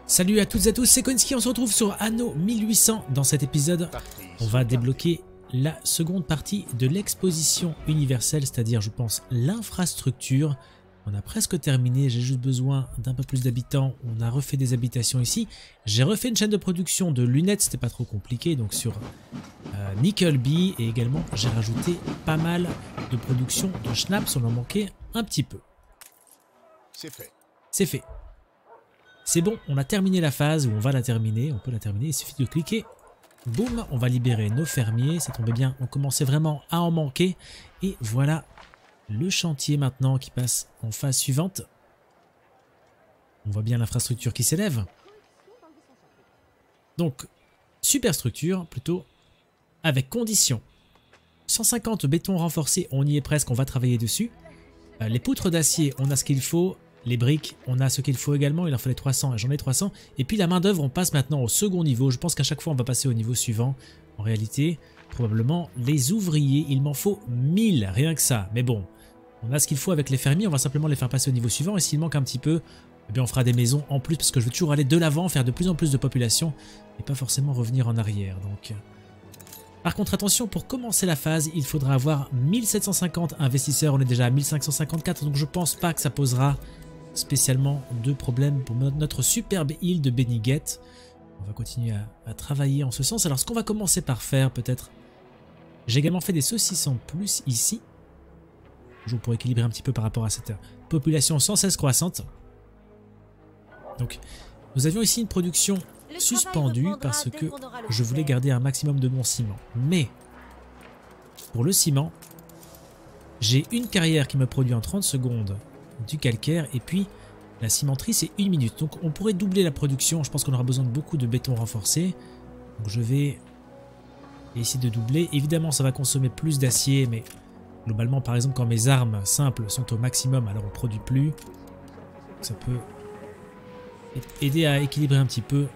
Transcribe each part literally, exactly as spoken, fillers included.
Salut à toutes et à tous, c'est Koinski, on se retrouve sur Anno mille huit cents. Dans cet épisode, on va débloquer la seconde partie de l'exposition universelle, c'est-à-dire, je pense, l'infrastructure. On a presque terminé, j'ai juste besoin d'un peu plus d'habitants. On a refait des habitations ici. J'ai refait une chaîne de production de lunettes, c'était pas trop compliqué, donc sur euh, Nickelbee. Et également, j'ai rajouté pas mal de production de schnapps, on en manquait un petit peu. C'est fait. C'est fait. C'est bon, on a terminé la phase, ou on va la terminer, on peut la terminer, il suffit de cliquer. Boum, on va libérer nos fermiers, ça tombait bien, on commençait vraiment à en manquer. Et voilà le chantier maintenant qui passe en phase suivante. On voit bien l'infrastructure qui s'élève. Donc, superstructure plutôt, avec conditions. cent cinquante béton renforcé, on y est presque, on va travailler dessus. Euh, les poutres d'acier, on a ce qu'il faut. Les briques, on a ce qu'il faut également, il en fallait trois cents, j'en ai trois cents. Et puis la main d'œuvre, on passe maintenant au second niveau. Je pense qu'à chaque fois, on va passer au niveau suivant. En réalité, probablement, les ouvriers, il m'en faut mille, rien que ça. Mais bon, on a ce qu'il faut avec les fermiers, on va simplement les faire passer au niveau suivant. Et s'il manque un petit peu, eh bien on fera des maisons en plus, parce que je veux toujours aller de l'avant, faire de plus en plus de population, et pas forcément revenir en arrière. Donc, par contre, attention, pour commencer la phase, il faudra avoir mille sept cent cinquante investisseurs. On est déjà à mille cinq cent cinquante-quatre, donc je pense pas que ça posera spécialement de problèmes pour notre superbe île de Beniguet. On va continuer à, à travailler en ce sens. Alors ce qu'on va commencer par faire peut-être, j'ai également fait des saucisses en plus ici, toujours pour équilibrer un petit peu par rapport à cette population sans cesse croissante. Donc nous avions ici une production suspendue parce que je voulais garder un maximum de mon ciment. Mais pour le ciment, j'ai une carrière qui me produit en trente secondes du calcaire, et puis la cimenterie c'est une minute, donc on pourrait doubler la production. Je pense qu'on aura besoin de beaucoup de béton renforcé, donc je vais essayer de doubler. Évidemment ça va consommer plus d'acier, mais globalement par exemple quand mes armes simples sont au maximum, alors on produit plus, ça peut aider à équilibrer un petit peu.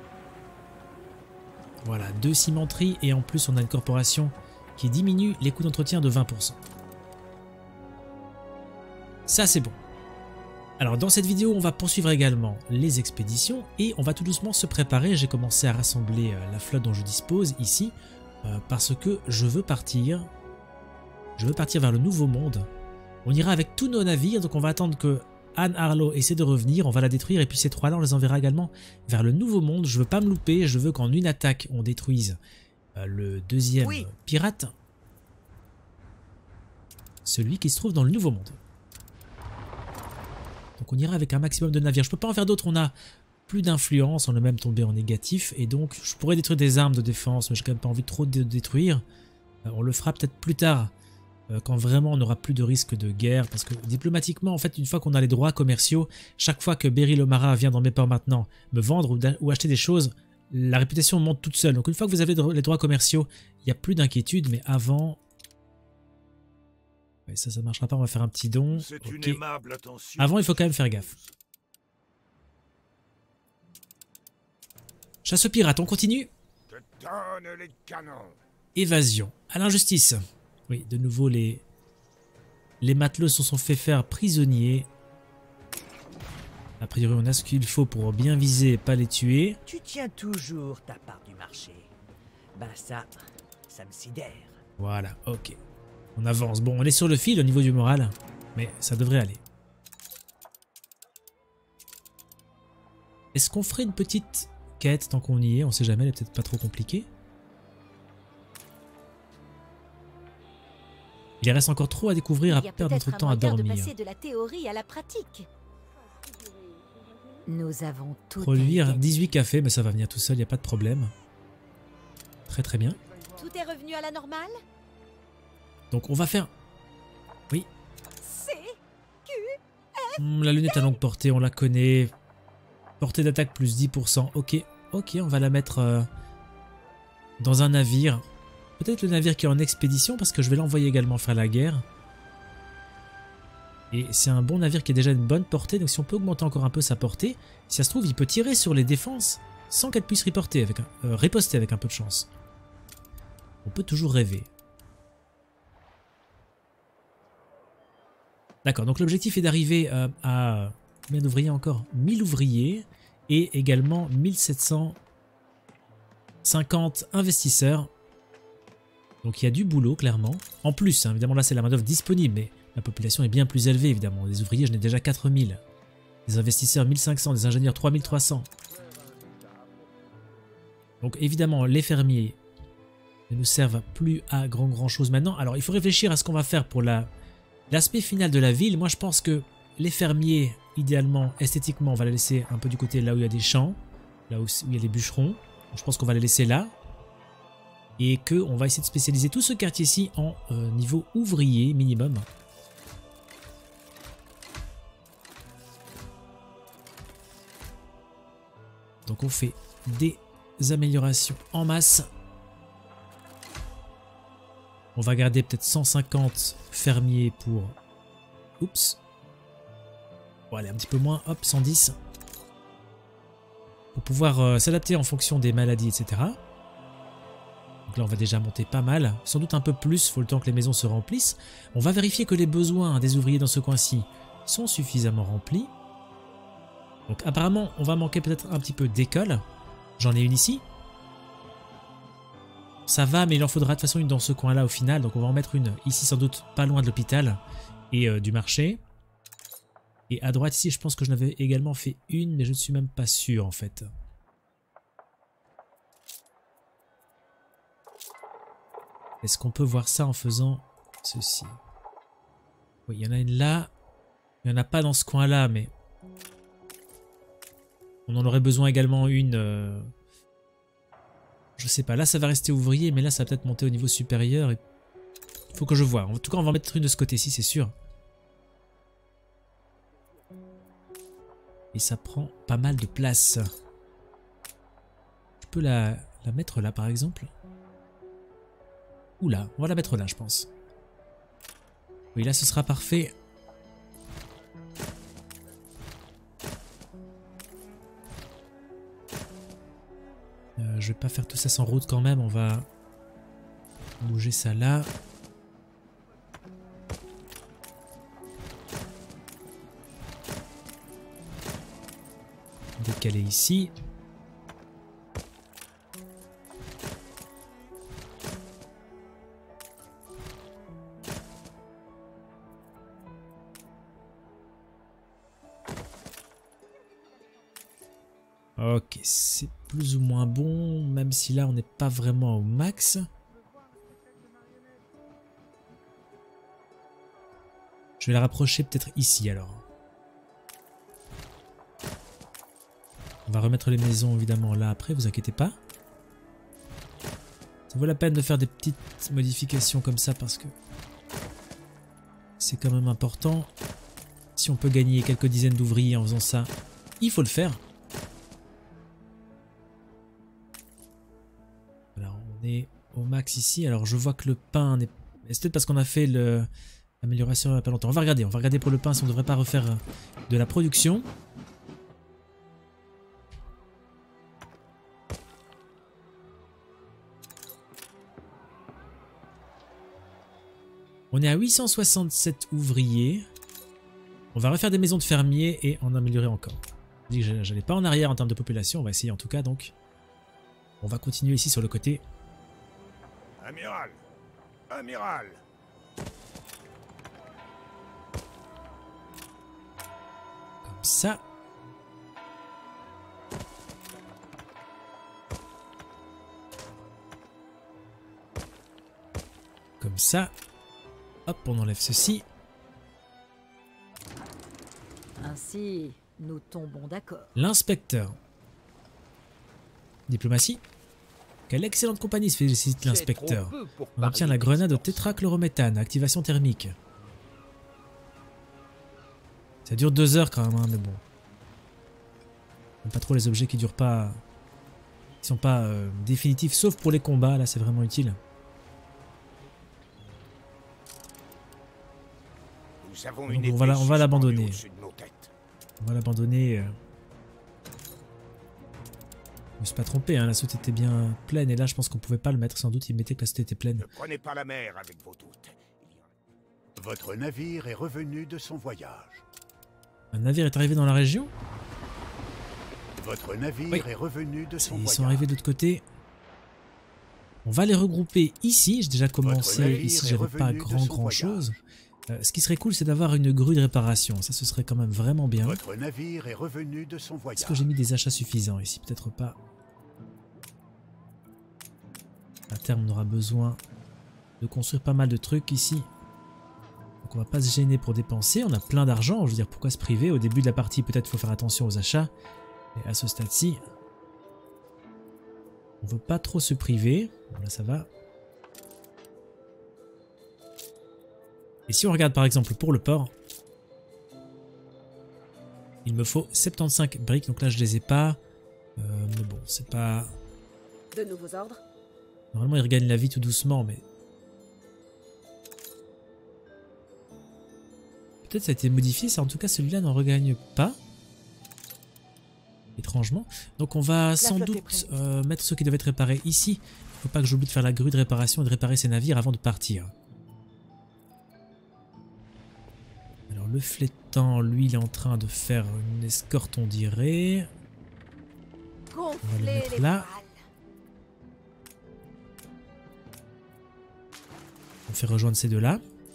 Voilà, deux cimenteries, et en plus on a une corporation qui diminue les coûts d'entretien de vingt pour cent. Ça c'est bon. Alors dans cette vidéo on va poursuivre également les expéditions et on va tout doucement se préparer. J'ai commencé à rassembler la flotte dont je dispose ici euh, parce que je veux partir. Je veux partir vers le Nouveau Monde. On ira avec tous nos navires, donc on va attendre que Anne Harlow essaie de revenir, on va la détruire et puis ces trois-là on les enverra également vers le Nouveau Monde. Je veux pas me louper, je veux qu'en une attaque on détruise euh, le deuxième oui. pirate. Celui qui se trouve dans le Nouveau Monde. Donc on ira avec un maximum de navires. Je peux pas en faire d'autres, on a plus d'influence, on est même tombé en négatif. Et donc je pourrais détruire des armes de défense, mais j'ai quand même pas envie de trop de détruire. Euh, on le fera peut-être plus tard, euh, quand vraiment on n'aura plus de risque de guerre. Parce que diplomatiquement, en fait, une fois qu'on a les droits commerciaux, chaque fois que Beryl O'Mara vient dans mes ports maintenant me vendre ou, ou acheter des choses, la réputation monte toute seule. Donc une fois que vous avez les droits commerciaux, il n'y a plus d'inquiétude, mais avant... Ouais, ça, ça marchera pas, on va faire un petit don. Okay. Avant, il faut quand même faire gaffe. Chasse aux pirates, on continue. Évasion. À l'injustice. Oui, de nouveau, les, les matelots se sont fait faire prisonniers. A priori, on a ce qu'il faut pour bien viser et pas les tuer. Tu tiens toujours ta part du marché. Bah ça, ça me sidère. Voilà, ok. On avance. Bon, on est sur le fil au niveau du moral, mais ça devrait aller. Est-ce qu'on ferait une petite quête tant qu'on y est? On sait jamais, elle est peut-être pas trop compliquée. Il reste encore trop à découvrir, à perdre notre temps à dormir. De passer de la théorie à la pratique. Nous avons tout Produire dix-huit cafés, mais ça va venir tout seul, il n'y a pas de problème. Très très bien. Tout est revenu à la normale? Donc on va faire... Oui. C Q F Mmh, la lunette à longue portée, on la connaît. Portée d'attaque plus dix pour cent. Ok, ok, on va la mettre euh, dans un navire. Peut-être le navire qui est en expédition, parce que je vais l'envoyer également faire la guerre. Et c'est un bon navire qui a déjà une bonne portée, donc si on peut augmenter encore un peu sa portée, si ça se trouve, il peut tirer sur les défenses sans qu'elle puisse riposter avec un, euh, riposter avec un peu de chance. On peut toujours rêver. D'accord, donc l'objectif est d'arriver euh, à combien d'ouvriers encore? mille ouvriers. et également mille sept cent cinquante investisseurs. Donc il y a du boulot clairement. En plus, hein, évidemment là c'est la main d'œuvre disponible, mais la population est bien plus élevée évidemment. Les ouvriers, je n'ai déjà quatre mille. Les investisseurs mille cinq cents, les ingénieurs trois mille trois cents. Donc évidemment les fermiers ne nous servent plus à grand grand chose maintenant. Alors il faut réfléchir à ce qu'on va faire pour la l'aspect final de la ville. Moi je pense que les fermiers, idéalement, esthétiquement, on va les laisser un peu du côté là où il y a des champs, là où, où il y a des bûcherons. Donc, je pense qu'on va les laisser là. Et qu'on va essayer de spécialiser tout ce quartier-ci en euh, niveau ouvrier minimum. Donc on fait des améliorations en masse. On va garder peut-être cent cinquante fermiers pour... Oups. Bon, allez, un petit peu moins. Hop, cent dix. Pour pouvoir euh, s'adapter en fonction des maladies, et cetera. Donc là, on va déjà monter pas mal. Sans doute un peu plus, il faut le temps que les maisons se remplissent. On va vérifier que les besoins des ouvriers dans ce coin-ci sont suffisamment remplis. Donc apparemment, on va manquer peut-être un petit peu d'école. J'en ai une ici. Ça va, mais il en faudra de toute façon une dans ce coin-là au final. Donc on va en mettre une ici, sans doute pas loin de l'hôpital et euh, du marché. Et à droite ici, je pense que je n'avais également fait une, mais je ne suis même pas sûr en fait. Est-ce qu'on peut voir ça en faisant ceci? Oui, il y en a une là. Il n'y en a pas dans ce coin-là, mais... On en aurait besoin également une... Euh... Je sais pas, là ça va rester ouvrier, mais là ça va peut-être monter au niveau supérieur. Il faut que je vois. En tout cas, on va en mettre une de ce côté-ci, c'est sûr. Et ça prend pas mal de place. Je peux la, la mettre là par exemple. Ou là, on va la mettre là je pense. Oui, là ce sera parfait. Euh, je vais pas faire tout ça sans route quand même, on va bouger ça là. Décaler ici. Ok, c'est plus ou moins bon, même si là on n'est pas vraiment au max. Je vais la rapprocher peut-être ici alors. On va remettre les maisons évidemment là après, vous inquiétez pas. Ça vaut la peine de faire des petites modifications comme ça parce que c'est quand même important. Si on peut gagner quelques dizaines d'ouvriers en faisant ça, il faut le faire. Voilà, on est au max ici. Alors je vois que le pain n'est... C'est peut-être parce qu'on a fait l'amélioration il n'y a pas longtemps. On va regarder, on va regarder pour le pain si on ne devrait pas refaire de la production. On est à huit cent soixante-sept ouvriers. On va refaire des maisons de fermiers et en améliorer encore. Je dis que j'allais pas en arrière en termes de population, on va essayer en tout cas donc. On va continuer ici sur le côté. Amiral! Amiral! Comme ça. Comme ça. Hop, on enlève ceci. Ainsi, nous tombons d'accord. L'inspecteur. Diplomatie. Quelle excellente compagnie, se félicite l'inspecteur. On obtient la grenade au tétrachlorométhane, activation thermique. Ça dure deux heures quand même, hein, mais bon. J'aime pas trop les objets qui durent pas... qui sont pas euh, définitifs, sauf pour les combats, là c'est vraiment utile. Nous avons Donc, une on va la- on va l'abandonner. au-dessus de nos têtes. On va l'abandonner. euh. Je me suis pas trompé, hein, la soute était bien pleine et là je pense qu'on pouvait pas le mettre, sans doute il mettait que la soute était pleine. Ne prenez pas la mer avec vos doutes. Il y en- Votre navire est revenu de son voyage. Un navire est arrivé dans la région? Votre navire Oui. est revenu de son Ils voyage. sont arrivés de l'autre côté. On va les regrouper ici. J'ai déjà commencé navire ici, est j'avais pas revenu de grand son grand voyage. chose. Euh, ce qui serait cool, c'est d'avoir une grue de réparation. Ça, ce serait quand même vraiment bien. Votre navire est revenu de son voyage. Est-ce que j'ai mis des achats suffisants ici? Peut-être pas. À terme, on aura besoin de construire pas mal de trucs ici. Donc on va pas se gêner pour dépenser. On a plein d'argent. Je veux dire, pourquoi se priver? Au début de la partie, peut-être faut faire attention aux achats. Et à ce stade-ci, on veut pas trop se priver. Bon, là, ça va. Et si on regarde par exemple pour le port, il me faut soixante-quinze briques. Donc là, je les ai pas. Euh, mais bon, c'est pas... De nouveaux ordres? Normalement, il regagne la vie tout doucement, mais... Peut-être ça a été modifié, ça en tout cas celui-là n'en regagne pas. Étrangement. Donc on va sans flotte est doute prête. euh, mettre ceux qui devaient être réparés ici. Il ne faut pas que j'oublie de faire la grue de réparation et de réparer ces navires avant de partir. Alors le flétan, lui, il est en train de faire une escorte, on dirait. On va le Gonfler mettre les là. voiles. On fait rejoindre ces deux-là.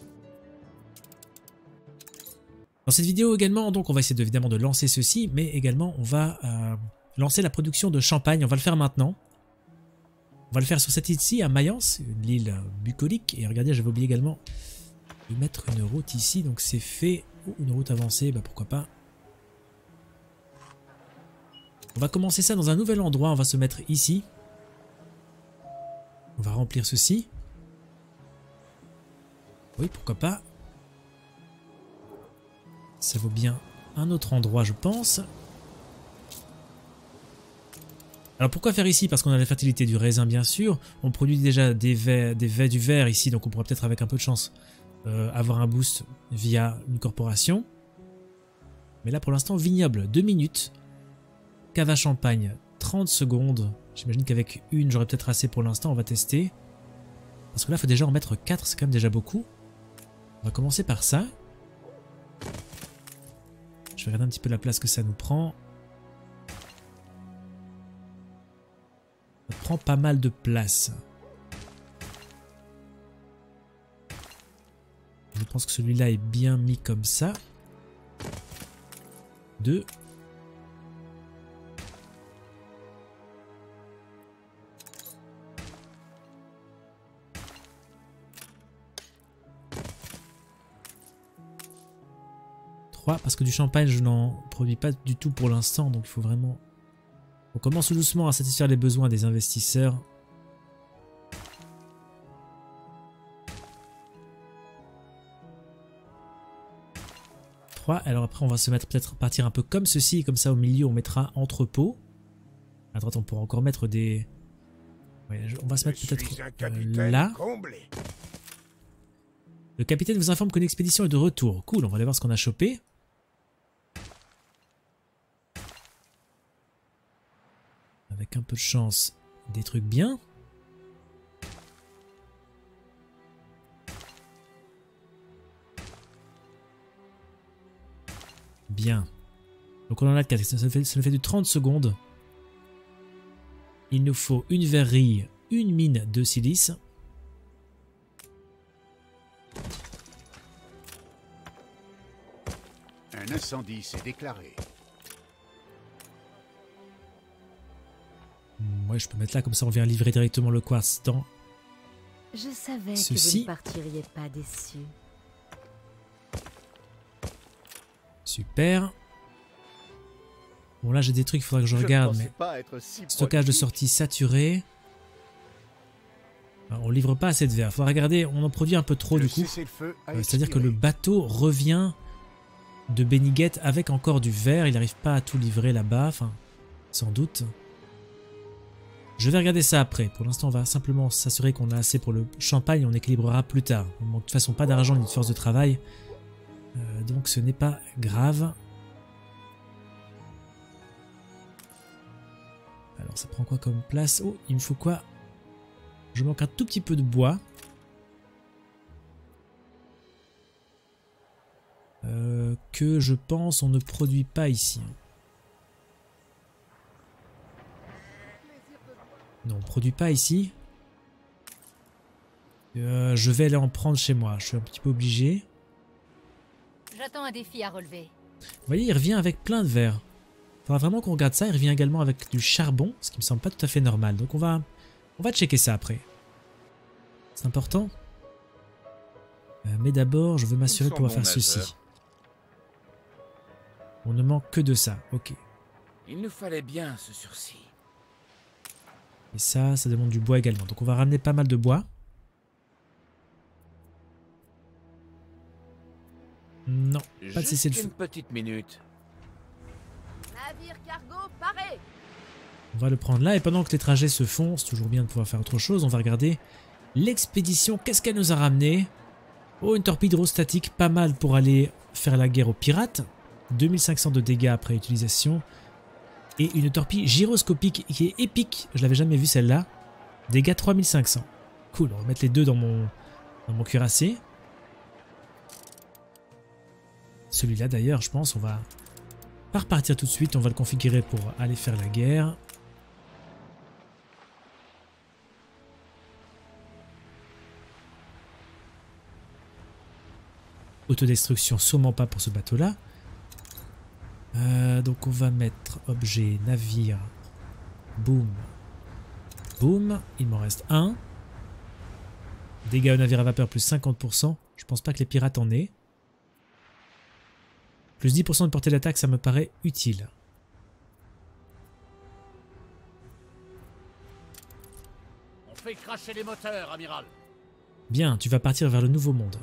Dans cette vidéo également, donc on va essayer de, évidemment de lancer ceci, mais également on va euh, lancer la production de champagne. On va le faire maintenant. On va le faire sur cette île-ci, à Mayence, l'île bucolique. Et regardez, j'avais oublié également de mettre une route ici, donc c'est fait. Oh, une route avancée, bah pourquoi pas. On va commencer ça dans un nouvel endroit, on va se mettre ici. On va remplir ceci. Oui, pourquoi pas. Ça vaut bien un autre endroit, je pense. Alors pourquoi faire ici? Parce qu'on a la fertilité du raisin, bien sûr. On produit déjà des vets, des vets du verre ici, donc on pourra peut-être avec un peu de chance euh, avoir un boost via une corporation. Mais là pour l'instant, vignoble, deux minutes. Cave à champagne, trente secondes. J'imagine qu'avec une, j'aurai peut-être assez pour l'instant, on va tester. Parce que là, il faut déjà en mettre quatre, c'est quand même déjà beaucoup. On va commencer par ça. Je vais regarder un petit peu la place que ça nous prend. Ça prend pas mal de place. Je pense que celui-là est bien mis comme ça. Deux. Parce que du champagne je n'en produis pas du tout pour l'instant, donc il faut vraiment... On commence doucement à satisfaire les besoins des investisseurs. trois, alors après on va se mettre peut-être partir un peu comme ceci, comme ça au milieu on mettra entrepôt. À droite on pourra encore mettre des... Ouais, on va se mettre peut-être euh, là. Comblé. Le capitaine vous informe qu'une expédition est de retour. Cool, on va aller voir ce qu'on a chopé. Avec un peu de chance, des trucs bien. Bien. Donc on en a quatre, ça, ça, fait, ça nous fait du trente secondes. Il nous faut une verrerie, une mine de silice. Un incendie s'est déclaré. Ouais, je peux mettre là, comme ça on vient livrer directement le quartz dans... Je savais que Ceci. vous ne partiriez pas déçu. Super. Bon là j'ai des trucs, il faudra que je regarde, mais... Stockage de sortie saturé. Alors, on livre pas assez de verre. Faudra regarder, on en produit un peu trop du coup. Euh, C'est-à-dire que le bateau revient de Beniguet avec encore du verre. Il n'arrive pas à tout livrer là-bas, enfin, sans doute. Je vais regarder ça après. Pour l'instant, on va simplement s'assurer qu'on a assez pour le champagne. On équilibrera plus tard. On manque de toute façon pas d'argent ni de force de travail. Euh, donc ce n'est pas grave. Alors ça prend quoi comme place? Oh, il me faut quoi? Je manque un tout petit peu de bois. Euh, que je pense on ne produit pas ici. Non, on produit pas ici. Euh, je vais aller en prendre chez moi. Je suis un petit peu obligé. J'attends un défi à relever. Vous voyez, il revient avec plein de verres. Il faudra vraiment qu'on regarde ça. Il revient également avec du charbon, ce qui me semble pas tout à fait normal. Donc on va, on va checker ça après. C'est important. Euh, mais d'abord, je veux m'assurer de pouvoir faire ceci. On ne manque que de ça. Ok. Il nous fallait bien ce sursis. Et ça, ça demande du bois également. Donc on va ramener pas mal de bois. Non, pas de cesser le feu. Une petite minute. Navire cargo paré. On va le prendre là. Et pendant que les trajets se font, c'est toujours bien de pouvoir faire autre chose. On va regarder l'expédition. Qu'est-ce qu'elle nous a ramené? Oh, une torpille hydrostatique. Pas mal pour aller faire la guerre aux pirates. deux mille cinq cents de dégâts après utilisation. Et une torpille gyroscopique qui est épique. Je l'avais jamais vue celle-là. Dégâts trois mille cinq cents. Cool, on va mettre les deux dans mon, dans mon cuirassé. Celui-là d'ailleurs, je pense, on va pas repartir tout de suite. On va le configurer pour aller faire la guerre. Autodestruction, sûrement pas pour ce bateau-là. Euh, donc on va mettre objet, navire, boum, boum, il m'en reste un. Dégâts au navire à vapeur plus cinquante pour cent, je pense pas que les pirates en aient. Plus dix pour cent de portée d'attaque, ça me paraît utile. On fait cracher les moteurs, amiral. Bien, tu vas partir vers le nouveau monde.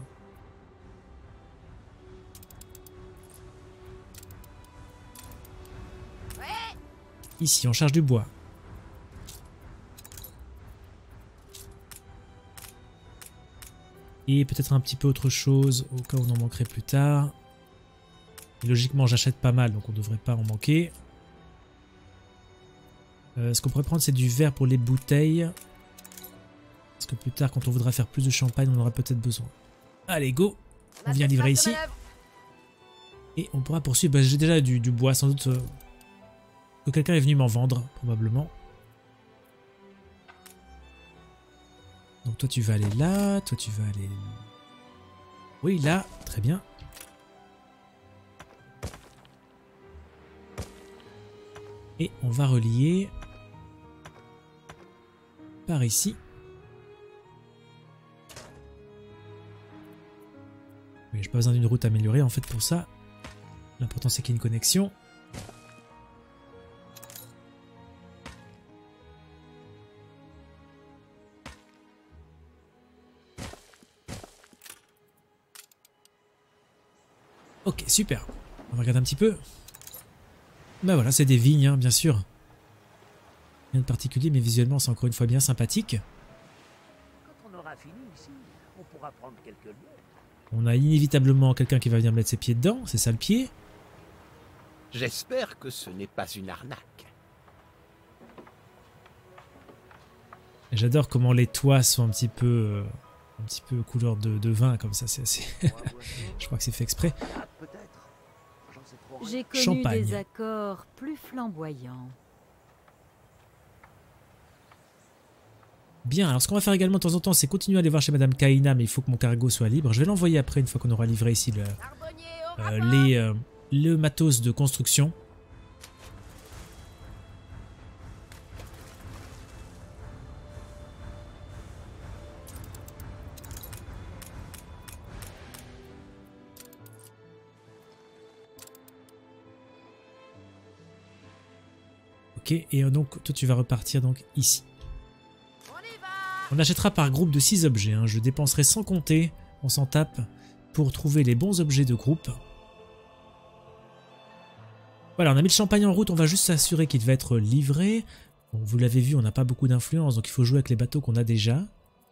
Ici, on charge du bois. Et peut-être un petit peu autre chose, au cas où on en manquerait plus tard. Et logiquement, j'achète pas mal, donc on ne devrait pas en manquer. Euh, ce qu'on pourrait prendre, c'est du verre pour les bouteilles. Parce que plus tard, quand on voudra faire plus de champagne, on aura peut-être besoin. Allez, go! On vient livrer ici. Et on pourra poursuivre. Bah, j'ai déjà du, du bois, sans doute... Euh, que quelqu'un est venu m'en vendre, probablement. Donc toi tu vas aller là, toi tu vas aller... Oui, là, très bien. Et on va relier par ici. Oui, j'ai pas besoin d'une route améliorée en fait pour ça. L'important c'est qu'il y ait une connexion. Ok, super. On va regarder un petit peu. Ben voilà, c'est des vignes, hein, bien sûr. Rien de particulier, mais visuellement, c'est encore une fois bien sympathique. Quand on aura fini ici, on pourra prendre quelques lieux. On a inévitablement quelqu'un qui va venir mettre ses pieds dedans, c'est ça le pied. J'espère que ce n'est pas une arnaque. J'adore comment les toits sont un petit peu... Euh, un petit peu couleur de, de vin, comme ça, c'est assez... Je crois que c'est fait exprès. J'ai connu Champagne. des accords plus flamboyants. Bien, alors ce qu'on va faire également de temps en temps, c'est continuer à aller voir chez Madame Kaina, mais il faut que mon cargo soit libre. Je vais l'envoyer après, une fois qu'on aura livré ici le, euh, les, euh, le matos de construction. Ok, et donc toi tu vas repartir donc ici. On achètera par groupe de six objets, hein. Je dépenserai sans compter, on s'en tape, pour trouver les bons objets de groupe. Voilà, on a mis le champagne en route, on va juste s'assurer qu'il va être livré. Bon, vous l'avez vu, on n'a pas beaucoup d'influence, donc il faut jouer avec les bateaux qu'on a déjà.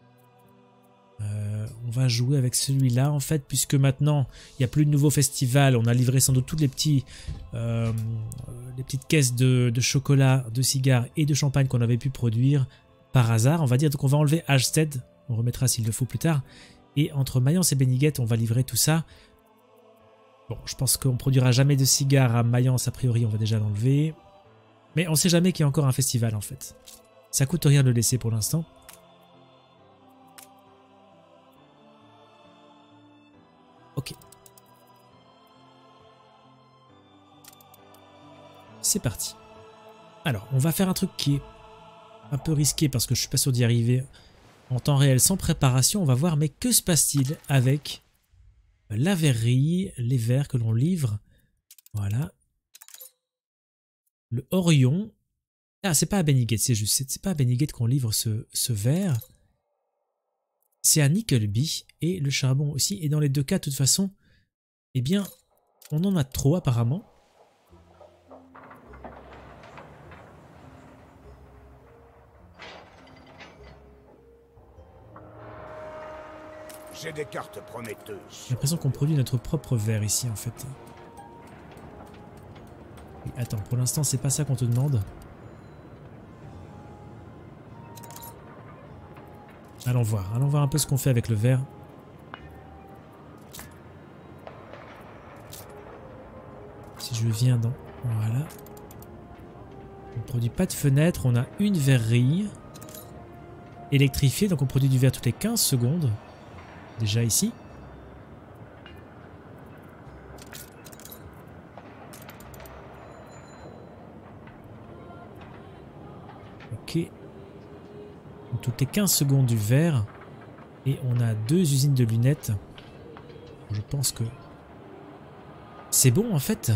Euh, on va jouer avec celui-là en fait, puisque maintenant il n'y a plus de nouveaux festivals. On a livré sans doute toutes les, petits, euh, les petites caisses de, de chocolat, de cigares et de champagne qu'on avait pu produire par hasard, on va dire. Donc on va enlever Hallstead, on remettra s'il le faut plus tard. Et entre Mayence et Beniguet, on va livrer tout ça. Bon, je pense qu'on ne produira jamais de cigares à Mayence, a priori on va déjà l'enlever. Mais on ne sait jamais qu'il y a encore un festival en fait. Ça coûte rien de le laisser pour l'instant. Ok. C'est parti. Alors, on va faire un truc qui est un peu risqué parce que je suis pas sûr d'y arriver en temps réel sans préparation. On va voir, mais que se passe-t-il avec la verrerie, les verres que l'on livre. Voilà. Le Orion. Ah, c'est pas à Benigate, c'est juste. C'est pas à Benigate qu'on livre ce, ce verre. C'est à Nickleby et le charbon aussi. Et dans les deux cas, de toute façon, eh bien, on en a trop apparemment. J'ai des cartes prometteuses. J'ai l'impression qu'on produit notre propre verre ici en fait. Oui, attends, pour l'instant c'est pas ça qu'on te demande. Allons voir, allons voir un peu ce qu'on fait avec le verre. Si je viens dans... Voilà. On ne produit pas de fenêtre, on a une verrerie électrifiée, donc on produit du verre toutes les quinze secondes. Déjà ici. Ok. Donc, toutes les quinze secondes du verre. Et on a deux usines de lunettes. Je pense que c'est bon en fait.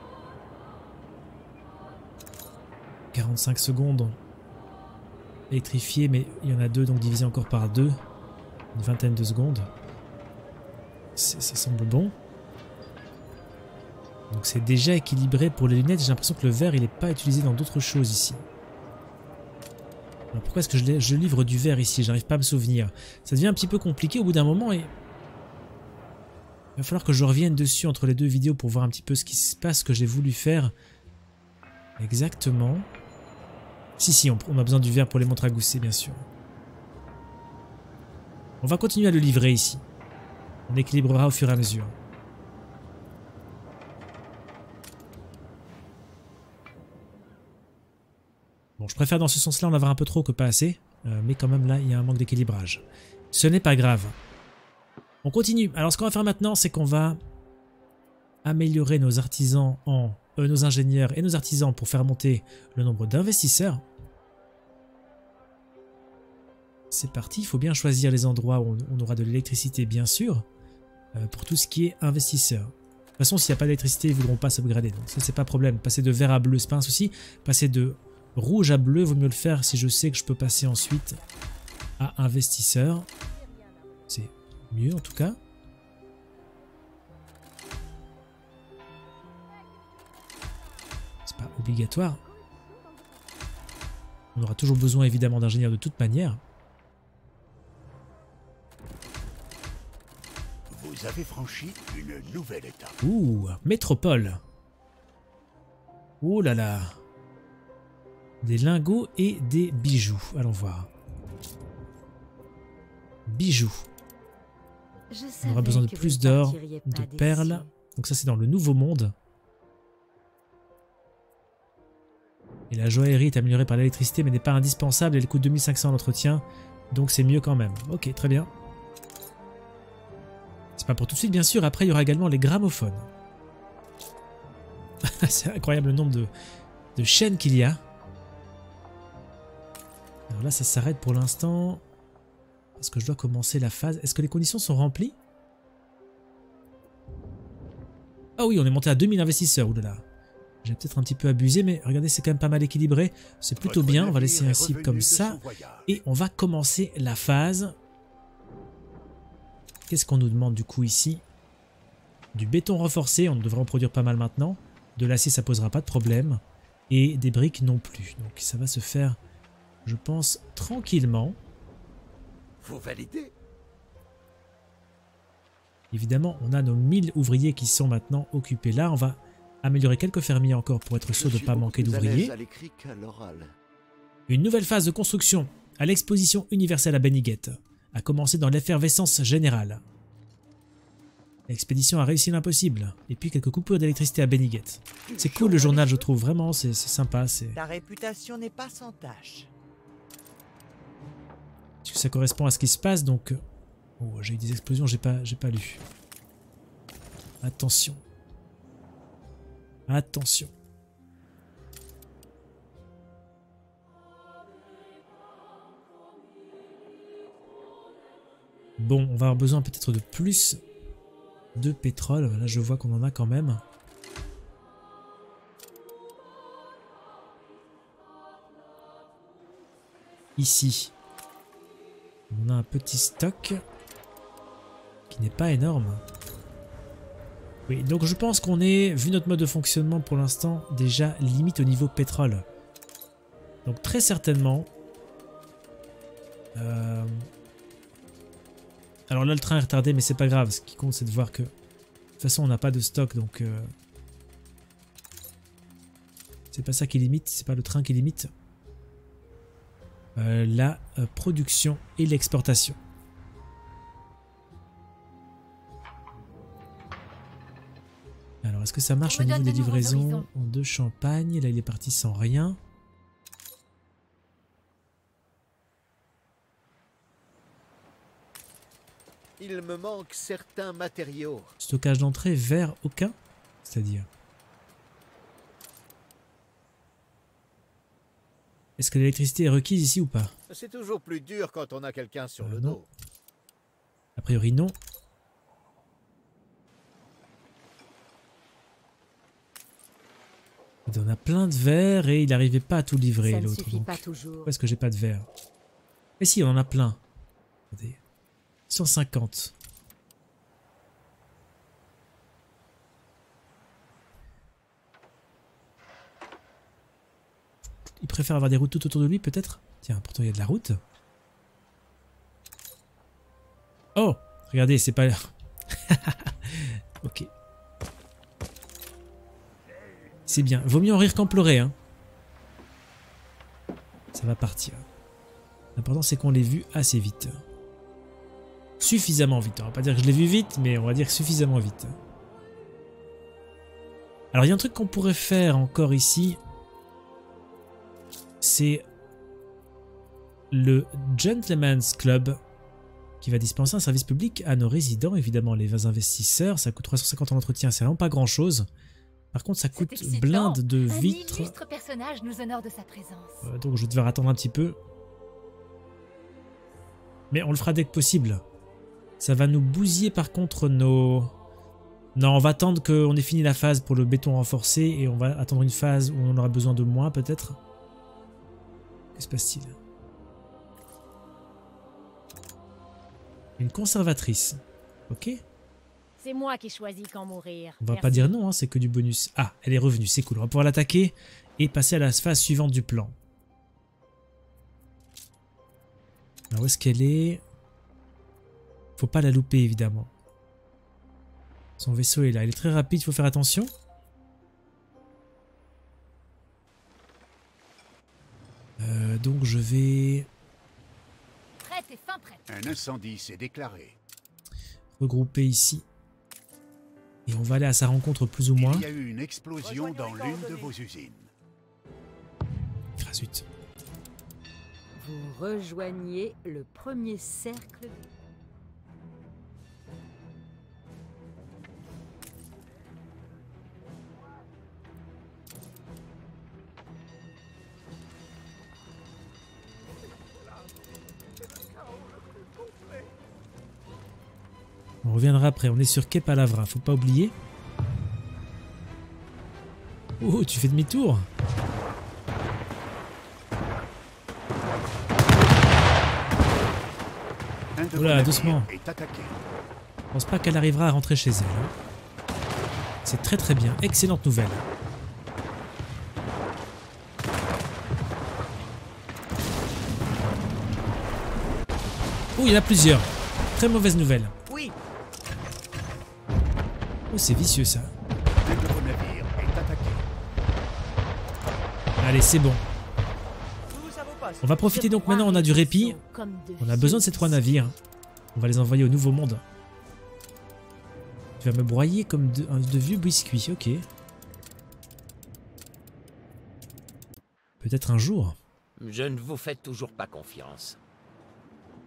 quarante-cinq secondes. Électrifié, mais il y en a deux, donc divisé encore par deux. Une vingtaine de secondes. Ça semble bon. Donc c'est déjà équilibré pour les lunettes. J'ai l'impression que le verre il n'est pas utilisé dans d'autres choses ici. Alors pourquoi est-ce que je, je livre du verre ici? J'arrive pas à me souvenir. Ça devient un petit peu compliqué au bout d'un moment et... Il va falloir que je revienne dessus entre les deux vidéos pour voir un petit peu ce qui se passe, ce que j'ai voulu faire. Exactement. Si, si, on, on a besoin du verre pour les montres à gousset, bien sûr. On va continuer à le livrer ici. On équilibrera au fur et à mesure. Bon, je préfère dans ce sens-là en avoir un peu trop que pas assez. Euh, mais quand même là, il y a un manque d'équilibrage. Ce n'est pas grave. On continue. Alors ce qu'on va faire maintenant, c'est qu'on va améliorer nos artisans en... Euh, nos ingénieurs et nos artisans pour faire monter le nombre d'investisseurs. C'est parti, il faut bien choisir les endroits où on aura de l'électricité, bien sûr, euh, pour tout ce qui est investisseur. De toute façon, s'il n'y a pas d'électricité, ils ne voudront pas s'upgrader, donc ça, c'est pas problème. Passer de vert à bleu, c'est pas un souci. Passer de rouge à bleu, vaut mieux le faire si je sais que je peux passer ensuite à investisseur. C'est mieux, en tout cas. C'est pas obligatoire. On aura toujours besoin, évidemment, d'ingénieurs de toute manière. Vous avez franchi une nouvelle étape. Ouh, métropole. Oh là là. Des lingots et des bijoux. Allons voir. Bijoux. On aura besoin de plus d'or, de perles. Donc ça c'est dans le nouveau monde. Et la joaillerie est améliorée par l'électricité mais n'est pas indispensable. Elle coûte deux mille cinq cents l'entretien. Donc c'est mieux quand même. Ok, très bien. C'est pas pour tout de suite bien sûr, après il y aura également les gramophones. C'est incroyable le nombre de, de chaînes qu'il y a. Alors là ça s'arrête pour l'instant. Parce que je dois commencer la phase. Est-ce que les conditions sont remplies? Ah oui, on est monté à deux mille investisseurs, oulala. J'ai peut-être un petit peu abusé, mais regardez, c'est quand même pas mal équilibré. C'est plutôt bien, on va laisser un cible comme ça. Et on va commencer la phase. Qu'est-ce qu'on nous demande du coup ici? Du béton renforcé, on devrait en produire pas mal maintenant. De l'acier, ça posera pas de problème. Et des briques non plus. Donc ça va se faire, je pense, tranquillement. Vous validez? Évidemment, on a nos mille ouvriers qui sont maintenant occupés là. On va améliorer quelques fermiers encore pour être sûr de ne pas manquer d'ouvriers. Une nouvelle phase de construction à l'exposition universelle à Benigate a commencé dans l'effervescence générale. L'expédition a réussi l'impossible. Et puis quelques coupures d'électricité à Benigate. C'est cool le journal, je trouve. Vraiment, c'est sympa. Ta réputation n'est pas sans tâche. puisque ça correspond à ce qui se passe, donc... Oh, j'ai eu des explosions, j'ai pas, j'ai pas lu. Attention. Attention. Bon, on va avoir besoin peut-être de plus de pétrole. Là, je vois qu'on en a quand même. Ici, on a un petit stock qui n'est pas énorme. Oui, donc je pense qu'on est, vu notre mode de fonctionnement pour l'instant, déjà limite au niveau pétrole. Donc très certainement... Euh... Alors là, le train est retardé, mais c'est pas grave. Ce qui compte, c'est de voir que... De toute façon, on n'a pas de stock, donc... Euh... C'est pas ça qui limite, c'est pas le train qui limite. Euh, la euh, production et l'exportation. Alors, est-ce que ça marche au niveau des livraisons de champagne? Là, il est parti sans rien. Il me manque certains matériaux. Stockage d'entrée vers aucun, c'est-à-dire. Est-ce que l'électricité est requise ici ou pas? C'est toujours plus dur quand on a quelqu'un sur euh, le non. dos. A priori non. On a plein de verres et il n'arrivait pas à tout livrer l'autre. Pourquoi est-ce que j'ai pas de verre? Mais si, on en a plein. Attendez. cent cinquante. Il préfère avoir des routes tout autour de lui, peut-être? Tiens, pourtant il y a de la route. Oh! Regardez, c'est pas... Ok. C'est bien. Vaut mieux en rire qu'en pleurer, hein. Ça va partir. L'important, c'est qu'on l'ait vu assez vite. Suffisamment vite. On va pas dire que je l'ai vu vite, mais on va dire suffisamment vite. Alors, il y a un truc qu'on pourrait faire encore ici. C'est le Gentleman's Club qui va dispenser un service public à nos résidents, évidemment les investisseurs. Ça coûte trois cent cinquante en entretien, c'est vraiment pas grand chose. Par contre, ça coûte blinde de vitres. Un illustre personnage nous honore de sa présence. Euh, donc je vais devoir attendre un petit peu. Mais on le fera dès que possible. Ça va nous bousiller par contre nos... Non, on va attendre qu'on ait fini la phase pour le béton renforcé et on va attendre une phase où on aura besoin de moins peut-être. Que se passe-t-il? Une conservatrice. Ok. C'est moi qui choisis quand mourir. On va Merci. pas dire non, hein, c'est que du bonus. Ah, elle est revenue, c'est cool. On va pouvoir l'attaquer et passer à la phase suivante du plan. Alors où est-ce qu'elle est? Faut pas la louper évidemment. Son vaisseau est là. Il est très rapide, il faut faire attention. Euh, donc je vais... Prête et fin prête. Un incendie s'est déclaré. Regrouper ici. Et on va aller à sa rencontre plus ou moins. Il y a eu une explosion dans l'une de vos usines. Ah zut. Vous rejoignez le premier cercle. On reviendra après, on est sur Quai Palavra, faut pas oublier. Oh, tu fais demi-tour. Oula, doucement. Je pense pas qu'elle arrivera à rentrer chez elle. Hein. C'est très très bien, excellente nouvelle. Oh, il y en a plusieurs. Très mauvaise nouvelle. Oui. Oh, c'est vicieux ça. Un de vos navires est attaqué. Allez, c'est bon. Ça vaut pas. On va profiter donc maintenant, on a du répit. On a besoin de ces trois navires. On va les envoyer au Nouveau Monde. Tu vas me broyer comme de, de vieux biscuits, ok. Peut-être un jour. Je ne vous fais toujours pas confiance.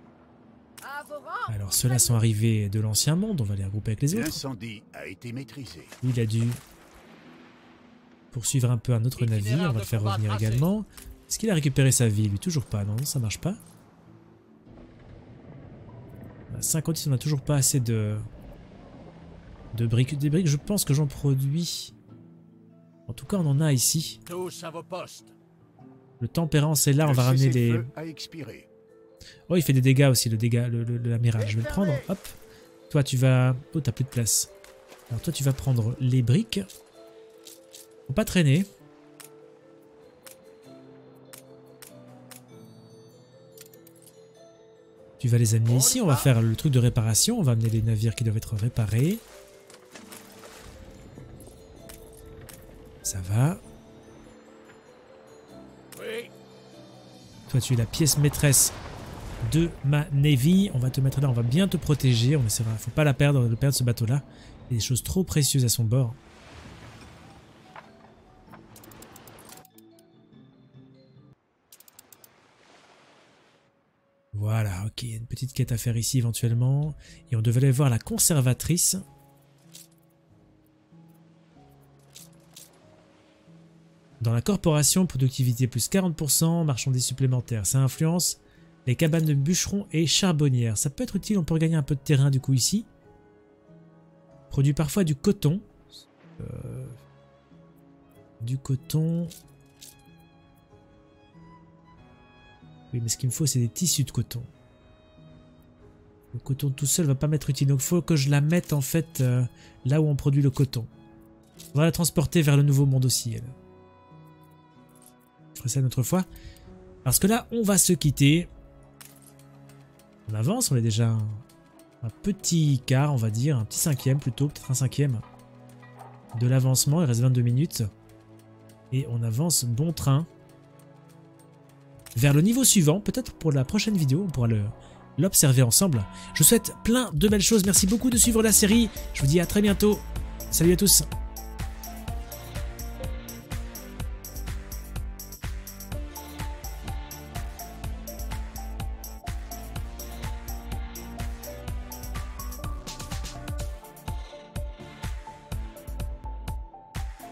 À vos rangs. Alors ceux-là sont arrivés de l'ancien monde, on va les regrouper avec les autres. L'incendie a été maîtrisé. Lui, il a dû poursuivre un peu un autre navire, on va le faire revenir également. Est-ce qu'il a récupéré sa vie? Lui, toujours pas, non, ça marche pas. À cinquante-six, on n'a toujours pas assez de... de briques. Des briques, je pense que j'en produis. En tout cas, on en a ici. Tous à vos postes. Le tempérance est là, on Le va ramener les... cessez-le a expiré. Oh, il fait des dégâts aussi, le dégât, le, le, l'amiral. Je vais le prendre, hop. Toi, tu vas... Oh, t'as plus de place. Alors toi, tu vas prendre les briques. Faut pas traîner. Tu vas les amener ici, on va faire le truc de réparation, on va amener les navires qui doivent être réparés. Ça va. Oui. Toi, tu es la pièce maîtresse de ma navy. On va te mettre là, on va bien te protéger. On essaiera, faut pas la perdre, de perdre ce bateau-là. Il y a des choses trop précieuses à son bord. Voilà, ok, il y a une petite quête à faire ici éventuellement. Et on devait aller voir la conservatrice. Dans la corporation, productivité plus quarante pour cent, marchandises supplémentaires. Ça influence les cabanes de bûcherons et charbonnières. Ça peut être utile, on peut regagner un peu de terrain du coup ici. Produit parfois du coton. Euh, du coton... Oui, mais ce qu'il me faut, c'est des tissus de coton. Le coton tout seul va pas m'être utile. Donc, il faut que je la mette, en fait, euh, là où on produit le coton. On va la transporter vers le nouveau monde aussi, elle. Je ferai ça une autre fois. Parce que là, on va se quitter. On avance, on est déjà un, un petit quart, on va dire. Un petit cinquième, plutôt. Peut-être un cinquième de l'avancement. Il reste vingt-deux minutes. Et on avance bon train vers le niveau suivant, peut-être pour la prochaine vidéo, on pourra l'observer ensemble. Je vous souhaite plein de belles choses, merci beaucoup de suivre la série, je vous dis à très bientôt, salut à tous.